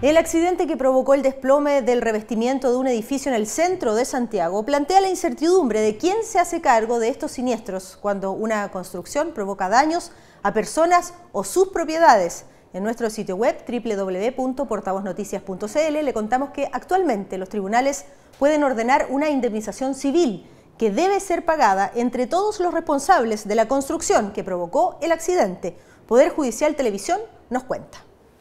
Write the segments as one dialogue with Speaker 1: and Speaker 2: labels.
Speaker 1: El accidente que provocó el desplome del revestimiento de un edificio en el centro de Santiago plantea la incertidumbre de quién se hace cargo de estos siniestros cuando una construcción provoca daños a personas o sus propiedades. En nuestro sitio web www.portavoznoticias.cl le contamos que actualmente los tribunales pueden ordenar una indemnización civil que debe ser pagada entre todos los responsables de la construcción que provocó el accidente. Poder Judicial Televisión nos cuenta.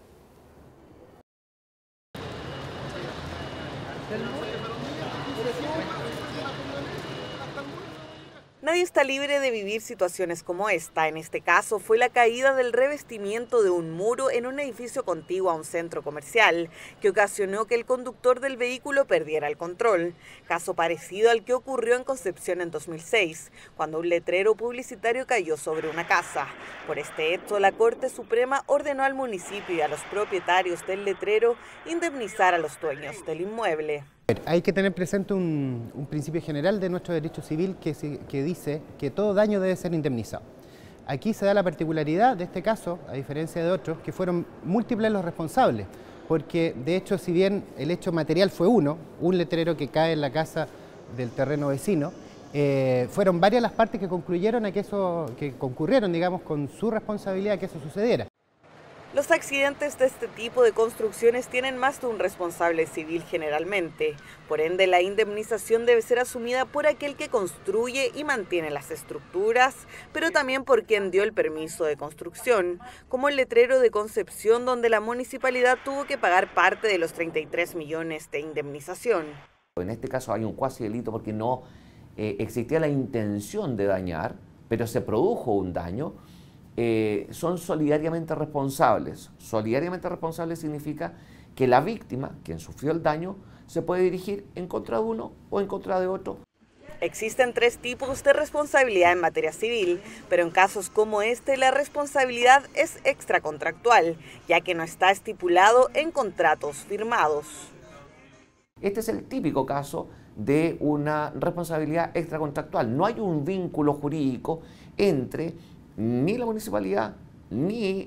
Speaker 2: Nadie está libre de vivir situaciones como esta. En este caso fue la caída del revestimiento de un muro en un edificio contiguo a un centro comercial, que ocasionó que el conductor del vehículo perdiera el control. Caso parecido al que ocurrió en Concepción en 2006, cuando un letrero publicitario cayó sobre una casa. Por este hecho, la Corte Suprema ordenó al municipio y a los propietarios del letrero indemnizar a los dueños del inmueble.
Speaker 3: Hay que tener presente un principio general de nuestro derecho civil que dice que todo daño debe ser indemnizado. Aquí se da la particularidad de este caso, a diferencia de otros, que fueron múltiples los responsables, porque de hecho, si bien el hecho material fue un letrero que cae en la casa del terreno vecino, fueron varias las partes que concluyeron que concurrieron, digamos, con su responsabilidad a que eso sucediera.
Speaker 2: Los accidentes de este tipo de construcciones tienen más de un responsable civil generalmente. Por ende, la indemnización debe ser asumida por aquel que construye y mantiene las estructuras, pero también por quien dio el permiso de construcción, como el letrero de Concepción, donde la municipalidad tuvo que pagar parte de los 33 millones de indemnización.
Speaker 4: En este caso hay un cuasi delito porque no existía la intención de dañar, pero se produjo un daño. Son solidariamente responsables. Solidariamente responsables significa que la víctima, quien sufrió el daño, se puede dirigir en contra de uno o en contra de otro.
Speaker 2: Existen 3 tipos de responsabilidad en materia civil, pero en casos como este la responsabilidad es extracontractual, ya que no está estipulado en contratos firmados.
Speaker 4: Este es el típico caso de una responsabilidad extracontractual. No hay un vínculo jurídico entre ni la municipalidad, ni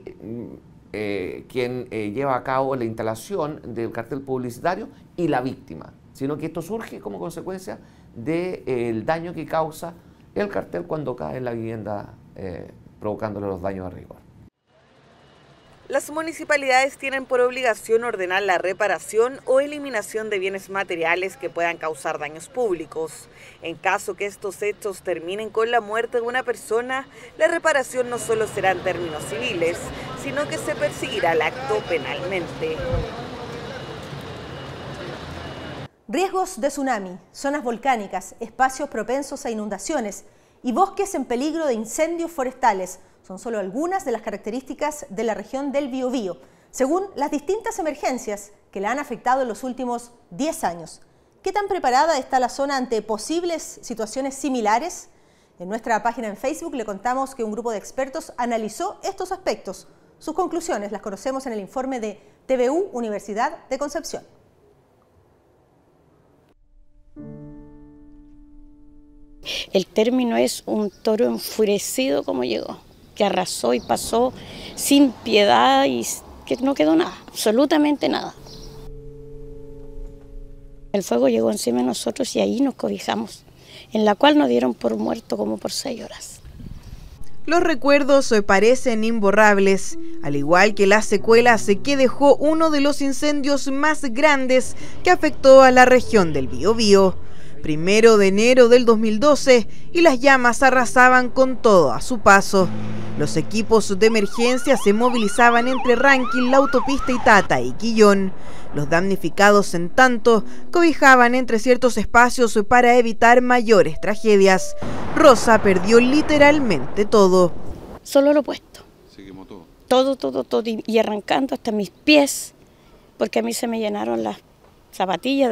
Speaker 4: quien lleva a cabo la instalación del cartel publicitario y la víctima, sino que esto surge como consecuencia del daño que causa el cartel cuando cae en la vivienda, provocándole los daños de rigor.
Speaker 2: Las municipalidades tienen por obligación ordenar la reparación o eliminación de bienes materiales que puedan causar daños públicos. En caso que estos hechos terminen con la muerte de una persona, la reparación no solo será en términos civiles, sino que se perseguirá el acto penalmente.
Speaker 1: Riesgos de tsunami, zonas volcánicas, espacios propensos a inundaciones y bosques en peligro de incendios forestales son solo algunas de las características de la región del Biobío, según las distintas emergencias que la han afectado en los últimos 10 años. ¿Qué tan preparada está la zona ante posibles situaciones similares? En nuestra página en Facebook le contamos que un grupo de expertos analizó estos aspectos. Sus conclusiones las conocemos en el informe de TVU Universidad de Concepción.
Speaker 5: El término es un toro enfurecido como llegó, que arrasó y pasó sin piedad y que no quedó nada, absolutamente nada. El fuego llegó encima de nosotros y ahí nos cobijamos, en la cual nos dieron por muerto como por 6 horas.
Speaker 6: Los recuerdos parecen imborrables, al igual que las secuelas que dejó uno de los incendios más grandes que afectó a la región del Biobío. 1 de enero del 2012 y las llamas arrasaban con todo a su paso. Los equipos de emergencia se movilizaban entre Rankin, la autopista Itata y Quillón. Los damnificados, en tanto, cobijaban entre ciertos espacios para evitar mayores tragedias. Rosa perdió literalmente todo.
Speaker 5: Solo lo opuesto. Se quemó todo. Todo. Y arrancando hasta mis pies, porque a mí se me llenaron las zapatillas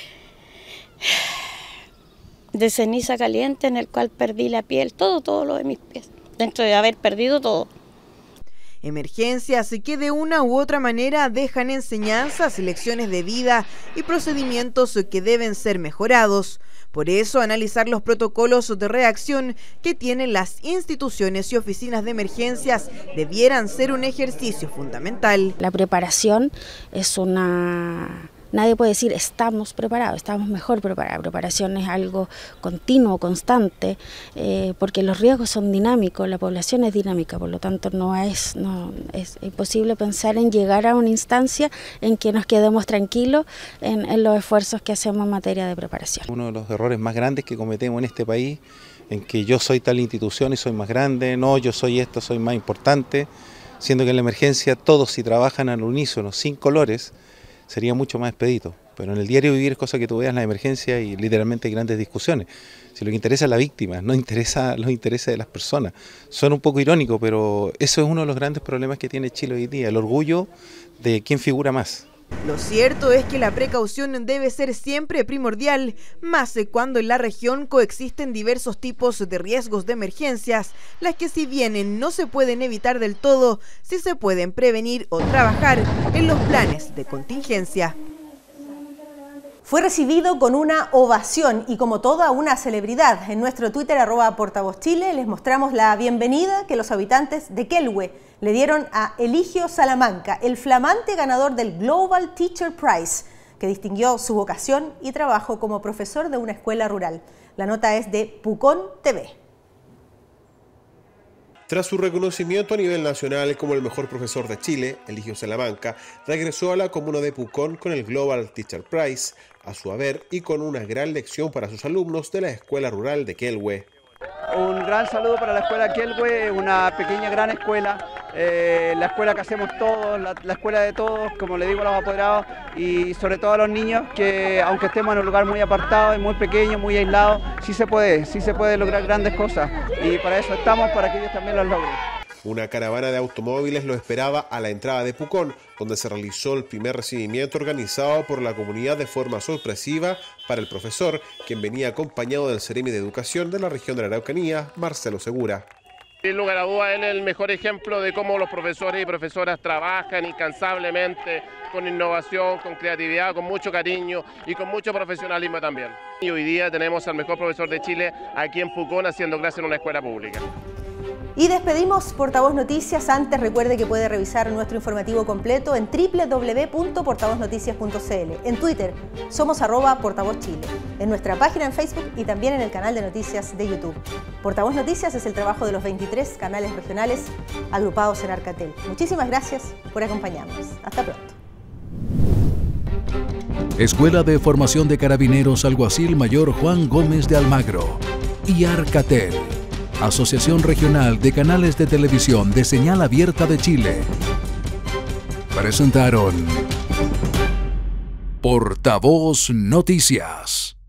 Speaker 5: de ceniza caliente en el cual perdí la piel, todo lo de mis pies, dentro de haber perdido todo.
Speaker 6: Emergencias que de una u otra manera dejan enseñanzas, lecciones de vida y procedimientos que deben ser mejorados. Por eso, analizar los protocolos de reacción que tienen las instituciones y oficinas de emergencias debieran ser un ejercicio fundamental.
Speaker 5: La preparación es una... Nadie puede decir estamos preparados, estamos mejor preparados. Preparación es algo continuo, constante, porque los riesgos son dinámicos, la población es dinámica, por lo tanto no es imposible pensar en llegar a una instancia en que nos quedemos tranquilos en los esfuerzos que hacemos en materia de preparación.
Speaker 7: Uno de los errores más grandes que cometemos en este país, en que yo soy tal institución y soy más grande, no, yo soy esto, soy más importante, siendo que en la emergencia todos si trabajan al unísono, sin colores, sería mucho más expedito, pero en el diario vivir es cosa que tú veas en la emergencia y literalmente hay grandes discusiones. Si lo que interesa es la víctima, no interesa los intereses de las personas. Suena un poco irónico, pero eso es uno de los grandes problemas que tiene Chile hoy día, el orgullo de quién figura más.
Speaker 6: Lo cierto es que la precaución debe ser siempre primordial, más cuando en la región coexisten diversos tipos de riesgos de emergencias, las que si bien no se pueden evitar del todo, sí se pueden prevenir o trabajar en los planes de contingencia.
Speaker 1: Fue recibido con una ovación y como toda una celebridad. En nuestro Twitter @portavozchile les mostramos la bienvenida que los habitantes de Quelhue le dieron a Eligio Salamanca, el flamante ganador del Global Teacher Prize, que distinguió su vocación y trabajo como profesor de una escuela rural. La nota es de Pucón TV.
Speaker 8: Tras su reconocimiento a nivel nacional como el mejor profesor de Chile, Eligio Salamanca regresó a la comuna de Pucón con el Global Teacher Prize a su haber y con una gran lección para sus alumnos de la escuela rural de Quelhue.
Speaker 9: Un gran saludo para la escuela Quelhue, una pequeña gran escuela, la escuela que hacemos todos, la escuela de todos, como le digo a los apoderados, y sobre todo a los niños, que aunque estemos en un lugar muy apartado y muy pequeño, muy aislado, sí se puede lograr grandes cosas, y para eso estamos, para que ellos también las logren.
Speaker 8: Una caravana de automóviles lo esperaba a la entrada de Pucón, donde se realizó el primer recibimiento organizado por la comunidad de forma sorpresiva para el profesor, quien venía acompañado del Seremi de Educación de la región de la Araucanía, Marcelo Segura.
Speaker 10: Sin lugar a dudas, él es el mejor ejemplo de cómo los profesores y profesoras trabajan incansablemente, con innovación, con creatividad, con mucho cariño y con mucho profesionalismo también. Y hoy día tenemos al mejor profesor de Chile aquí en Pucón haciendo clase en una escuela pública.
Speaker 1: Y despedimos Portavoz Noticias. Antes recuerde que puede revisar nuestro informativo completo en www.portavoznoticias.cl. En Twitter somos @portavozchile. En nuestra página en Facebook y también en el canal de noticias de YouTube. Portavoz Noticias es el trabajo de los 23 canales regionales agrupados en Arcatel. Muchísimas gracias por acompañarnos. Hasta pronto.
Speaker 11: Escuela de Formación de Carabineros Alguacil Mayor Juan Gómez de Almagro y Arcatel, Asociación Regional de Canales de Televisión de Señal Abierta de Chile, presentaron Portavoz Noticias.